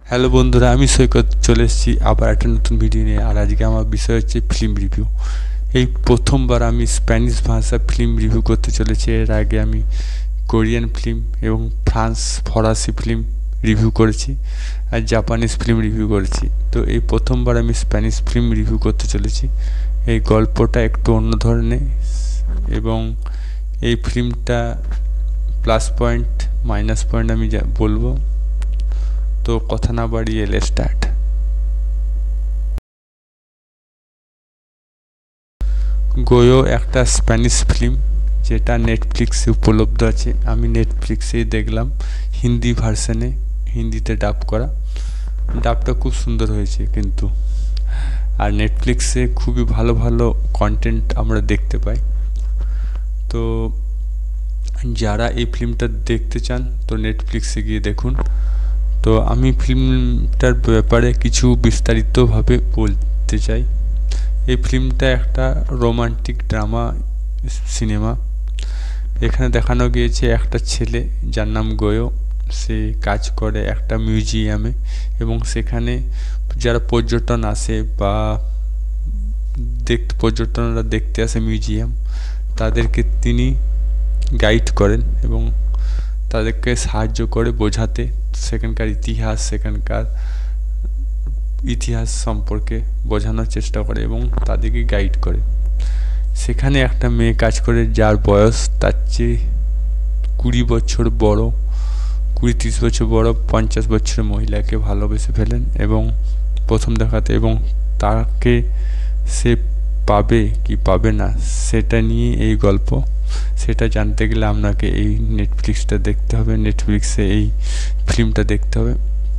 Hello বন্ধুরা, আমি সৈকত চলে এসেছি আবার একটা নতুন ভিডিও নিয়ে। আর আজকে আমার বিষয় হচ্ছে ফিল্ম রিভিউ। এই প্রথমবার আমি স্প্যানিশ ভাষা ফিল্ম রিভিউ করতে চলেছি। এর আগে আমি কোরিয়ান ফিল্ম এবং ফরাসি ফিল্ম রিভিউ করেছি আর জাপানিজ ফিল্ম রিভিউ করেছি। তো এই প্রথমবার আমি স্প্যানিশ ফিল্ম রিভিউ করতে চলেছি। এই গল্পটা একটু অন্য ধরনের এবং এই ফিল্মটা প্লাস পয়েন্ট মাইনাস পয়েন্ট আমি বলবো। তো কথা না বাড়িয়ে স্টার্ট। গোয়ো একটা স্প্যানিশ ফিল্ম যেটা নেটফ্লিক্সে উপলব্ধ আছে। আমি নেটফ্লিক্সেই দেখলাম হিন্দি ভার্সনে, হিন্দিতে ডাব করা। ডাবটা খুব সুন্দর হয়েছে কিন্তু। আর নেটফ্লিক্সে খুবই ভালো ভালো কন্টেন্ট আমরা দেখতে পাই। তো যারা এই ফিল্মটা দেখতে চান তো নেটফ্লিক্সে গিয়ে দেখুন। তো আমি ফিল্মটার ব্যাপারে কিছু বিস্তারিতভাবে বলতে চাই। এই ফিল্মটা একটা রোমান্টিক ড্রামা সিনেমা। এখানে দেখানো গিয়েছে একটা ছেলে যার নাম গোয়ো। সে কাজ করে একটা মিউজিয়ামে এবং সেখানে যারা পর্যটন আসে বা পর্যটনরা দেখতে আসে মিউজিয়াম, তাদেরকে তিনি গাইড করেন এবং তাদেরকে সাহায্য করে বোঝাতে সেখানকার ইতিহাস সম্পর্কে বোঝানোর চেষ্টা করে এবং তাদেরকে গাইড করে। সেখানে একটা মেয়ে কাজ করে যার বয়স তার চেয়ে 20 বছর বড়, 20-30 বছর বড় 50 বছরের মহিলাকে ভালোবেসে ফেলেন এবং প্রথম দেখাতে, এবং তাকে সে পাবে কি পাবে না সেটা নিয়ে এই গল্প। সেটা জানতে গেলে আপনাকে এই নেটফ্লিক্সটা দেখতে হবে, নেটফ্লিক্সে এই ফিল্মটা দেখতে হবে।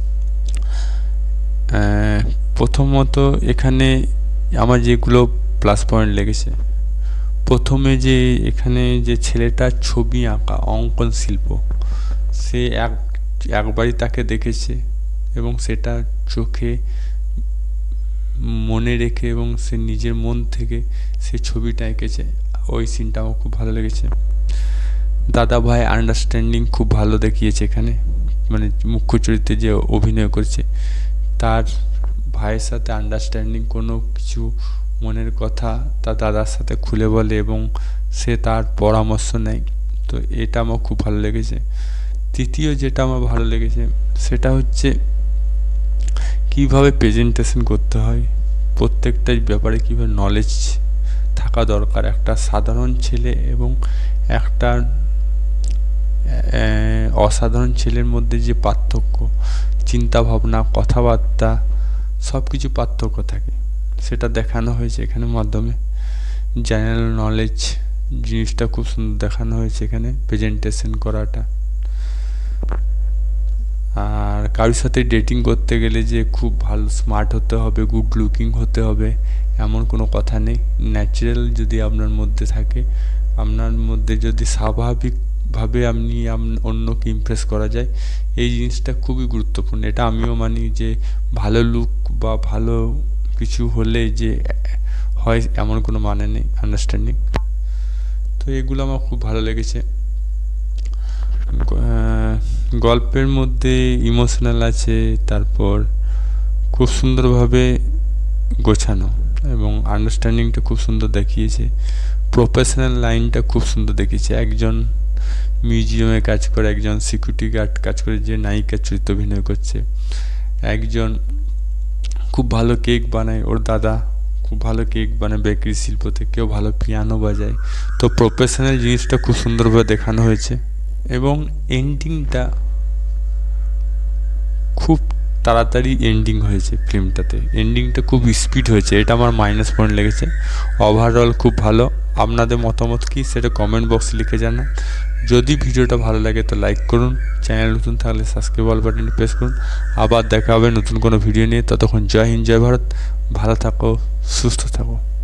প্রথমত এখানে আমার যেগুলো প্লাস পয়েন্ট লেগেছে, প্রথমে যে এখানে যে ছেলেটা ছবি আঁকা, অঙ্কন শিল্প, সে একবারই তাকে দেখেছে এবং সেটা চোখে মনে রেখে এবং সে নিজের মন থেকে সে ছবিটা এঁকেছে। ওই সিনটা আমার খুব ভালো লেগেছে। দাদা ভাই আন্ডারস্ট্যান্ডিং খুব ভালো দেখিয়েছে এখানে, মানে মুখ্য চরিত্রে যে অভিনয় করছে তার ভাইয়ের সাথে আন্ডারস্ট্যান্ডিং, কোনো কিছু মনের কথা তার দাদার সাথে খুলে বলে এবং সে তার পরামর্শ নেয়। তো এটা আমার খুব ভালো লেগেছে। তৃতীয় যেটা আমার ভালো লেগেছে সেটা হচ্ছে কীভাবে প্রেজেন্টেশন করতে হয়, প্রত্যেকটাই ব্যাপারে কীভাবে নলেজ থাকা দরকার একটা সাধারণ ছেলে এবং একটা অসাধারণ ছেলের মধ্যে যে পার্থক্য, চিন্তা ভাবনা, কথাবার্তা, সব কিছু পার্থক্য থাকে, সেটা দেখানো হয়েছে এখানের মাধ্যমে। জেনারেল নলেজ জিনিসটা খুব সুন্দর দেখানো হয়েছে এখানে, প্রেজেন্টেশন করাটা। আর কারোর সাথে ডেটিং করতে গেলে যে খুব ভালো স্মার্ট হতে হবে, গুড লুকিং হতে হবে এমন কোনো কথা নেই। ন্যাচারাল যদি আপনার মধ্যে থাকে, আপনার মধ্যে যদি স্বাভাবিকভাবে আপনি অন্যকে ইমপ্রেস করা যায়, এই জিনিসটা খুবই গুরুত্বপূর্ণ। এটা আমিও মানি যে ভালো লুক বা ভালো কিছু হলে যে হয় এমন কোনো মানে নেই, আন্ডারস্ট্যান্ডিং। তো এগুলো আমার খুব ভালো লেগেছে। গল্পের মধ্যে ইমোশনাল আছে, তারপর খুব সুন্দরভাবে গোছানো এবং আন্ডারস্ট্যান্ডিংটা খুব সুন্দর দেখিয়েছে। প্রফেশনাল লাইনটা খুব সুন্দর দেখিয়েছে। একজন মিউজিয়ামে কাজ করে, একজন সিকিউরিটি গার্ড কাজ করে যে নায়িকার চরিত্র অভিনয় করছে, একজন খুব ভালো কেক বানায়, ওর দাদা খুব ভালো কেক বানায় বেকারি শিল্পতে, কেউ ভালো পিয়ানো বাজায়। তো প্রফেশনাল জিনিসটা খুব সুন্দরভাবে দেখানো হয়েছে এবং এন্ডিংটা খুব তাড়াতাড়ি এন্ডিং হয়েছে ফিল্মটাতে। এন্ডিংটা খুব স্পিড হয়েছে, এটা আমার মাইনাস পয়েন্ট লেগেছে। ওভারঅল খুব ভালো। আপনাদের মতামত কী সেটা কমেন্ট বক্সে লিখে জানান। যদি ভিডিওটা ভালো লাগে তো লাইক করুন, চ্যানেল নতুন থাকলে সাবস্ক্রাইব বাটনটি প্রেস করুন। আবার দেখা হবে নতুন কোনো ভিডিও নিয়ে। ততক্ষণ জয় হিন্দ, জয় ভারত। ভালো থাকো, সুস্থ থাকো।